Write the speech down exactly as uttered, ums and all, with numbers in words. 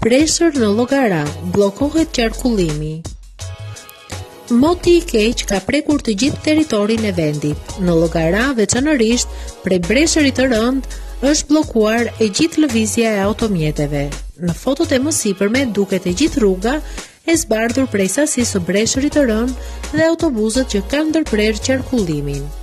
Preshur në Llogara, bllokohet qarkullimi. Moti i keq ka prekur të gjithë territorin e vendit. Në Llogara, veçanërisht prej breshërit të rënd, është bllokuar e gjithë lëvizja e automjeteve. Në fotot e mësipërme duket e gjithë rruga e zbardhur prej sasisë së breshërit të rënd dhe autobusët që kanë ndërprerë qarkullimin.